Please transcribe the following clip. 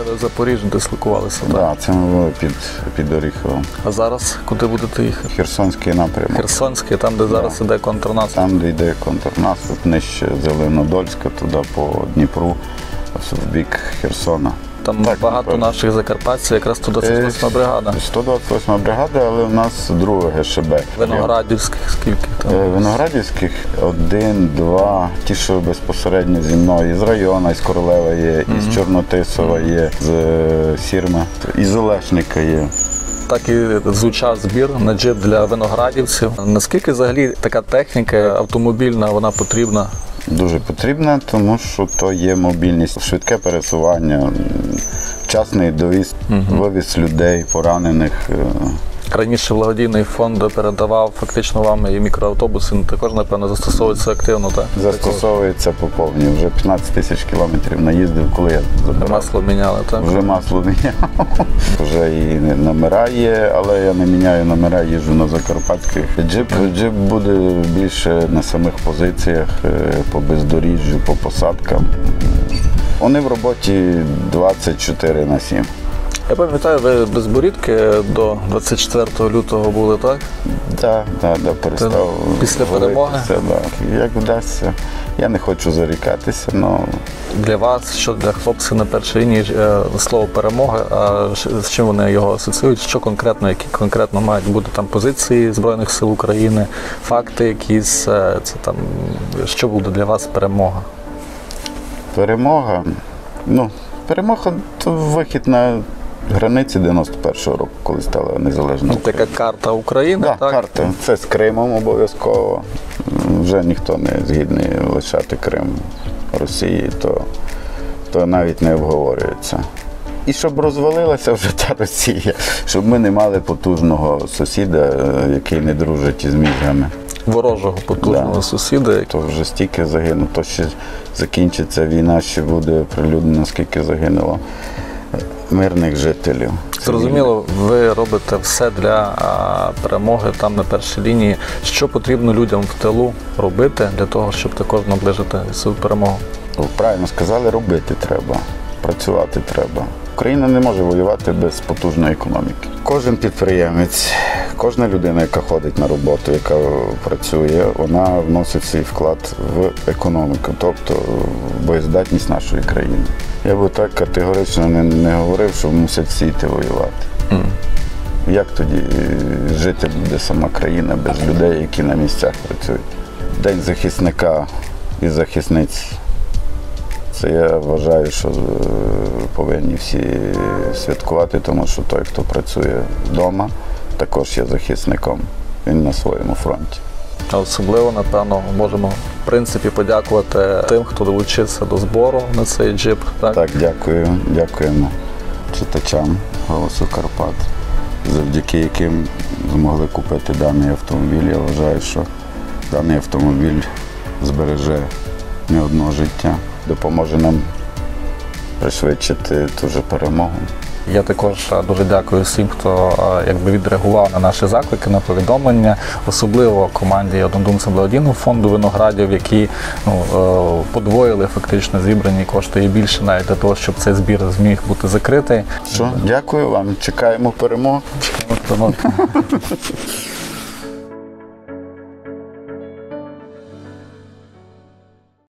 Запоріжжя дислокувалися, так? Так, це ми були під Оріховом. А зараз куди будете їхати? Херсонський напрямок. Херсонський, там, де зараз іде контрнаступ? Там, де йде контрнаступ, нижче Зеленодольська, туди по Дніпру, в бік Херсона. Там так, багато наших закарпатців, якраз 128 бригада. 128 бригада, але у нас друга ГШБ. Виноградівських скільки там? Виноградівських 1, 2, ті, що безпосередньо зі мною, з району, з Королева є, із Чорнотисова є, з Сірма, із Олешника є. Так і звучав збір на джип для виноградівців. Наскільки взагалі така техніка автомобільна, вона потрібна? Дуже потрібна, тому що то є мобільність, швидке пересування, вчасний доїзд, вивіз людей, поранених. Раніше благодійний фонд передавав фактично вам і мікроавтобуси, також, напевно, застосовується активно, так? Застосовується по повній. Вже 15 тисяч кілометрів наїздив, коли я забирав. Масло міняли, так? Вже масло міняв. Вже і номера є, але я не міняю номера, їжджу на закарпатських. Джип буде більше на самих позиціях, по бездоріжжю, по посадкам. Вони в роботі 24/7. Я пам'ятаю, ви без борідки до 24 лютого були, так? Так, перестав. Після перемоги? Так. Як вдасться. Я не хочу зарікатися, але... Для вас, що для хлопців на першій лінії, слово перемога, а з чим вони його асоціюють? Що конкретно, які конкретно мають бути там позиції Збройних сил України, факти якісь, це там, що буде для вас перемога? Перемога? Перемога – то вихід на границі 91-го року, коли стала незалежна Україна. Така карта України, так? Карта. Це з Кримом обов'язково. Вже ніхто не згідний лишати Крим Росії, то навіть не обговорюється. І щоб розвалилася вже та Росія, щоб ми не мали потужного сусіда, який не дружить із мізгами. Ворожого потужного сусіда. То вже стільки загинуло, то ще закінчиться війна, ще буде прилюднено, скільки загинуло мирних жителів. Зрозуміло, ви робите все для перемоги там на першій лінії. Що потрібно людям в тилу робити для того, щоб також наближити свою перемогу? Правильно сказали, робити треба, працювати треба. Україна не може воювати без потужної економіки. Кожен підприємець, кожна людина, яка ходить на роботу, яка працює, вона вносить свій вклад в економіку, тобто в боєздатність нашої країни. Я би так категорично не говорив, що мусять всі йти воювати. Як тоді жити буде сама країна без людей, які на місцях працюють? День захисника і захисниць. Це я вважаю, що повинні всі святкувати, тому що той, хто працює вдома, також є захисником. Він на своєму фронті. А особливо, напевно, можемо, в принципі, подякувати тим, хто долучився до збору на цей джип. Так, дякуємо читачам «Голосу Карпат», завдяки яким змогли купити даний автомобіль. Я вважаю, що даний автомобіль збереже не одного життя, допоможе нам пришвидшити ту же перемогу. Я також дуже дякую всім, хто відреагував на наші заклики, на повідомлення, особливо команді однодумців благодійного фонду виноградів, які подвоїли фактично зібрані кошти і більше навіть для того, щоб цей збір зміг бути закритий. Дякую вам, чекаємо перемоги. Чекаємо перемоги.